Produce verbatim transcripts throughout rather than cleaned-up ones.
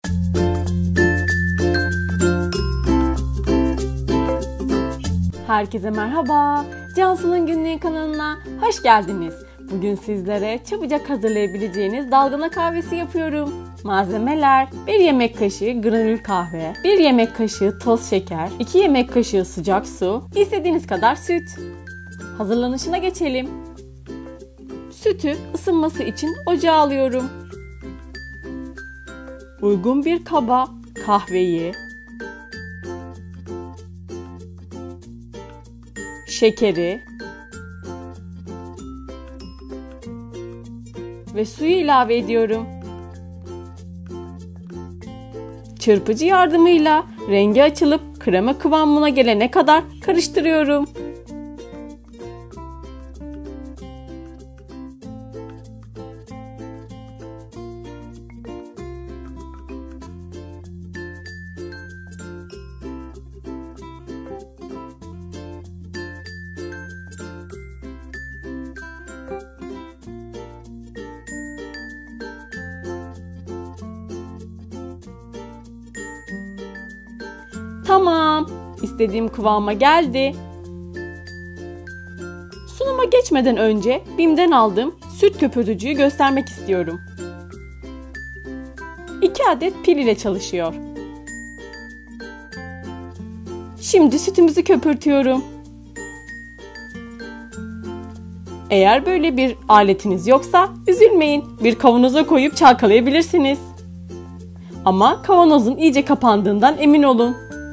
Herkese merhaba. Cansu'nun Günlüğü kanalına hoş geldiniz. Bugün sizlere çabucak hazırlayabileceğiniz dalgana kahvesi yapıyorum. Malzemeler: bir yemek kaşığı granül kahve, bir yemek kaşığı toz şeker, iki yemek kaşığı sıcak su, istediğiniz kadar süt. Hazırlanışına geçelim. Sütü ısınması için ocağa alıyorum. Uygun bir kaba kahveyi, şekeri ve suyu ilave ediyorum. Çırpıcı yardımıyla rengi açılıp krema kıvamına gelene kadar karıştırıyorum. Tamam, istediğim kıvama geldi. Sunuma geçmeden önce Bim'den aldığım süt köpürtücüyü göstermek istiyorum. iki adet pil ile çalışıyor. Şimdi sütümüzü köpürtüyorum. Eğer böyle bir aletiniz yoksa üzülmeyin, bir kavanoza koyup çalkalayabilirsiniz. Ama kavanozun iyice kapandığından emin olun.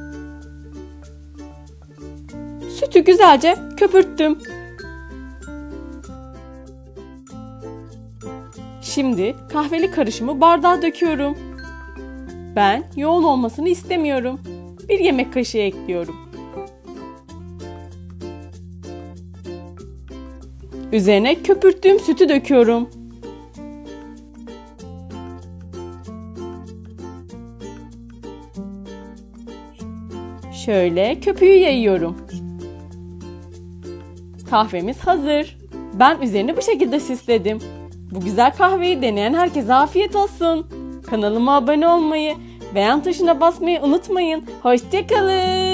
Sütü güzelce köpürttüm. Şimdi kahveli karışımı bardağa döküyorum. Ben yoğun olmasını istemiyorum. Bir yemek kaşığı ekliyorum. Üzerine köpürttüğüm sütü döküyorum. Şöyle köpüğü yayıyorum. Kahvemiz hazır. Ben üzerini bu şekilde süsledim. Bu güzel kahveyi deneyen herkese afiyet olsun. Kanalıma abone olmayı, beğen tuşuna basmayı unutmayın. Hoşça kalın.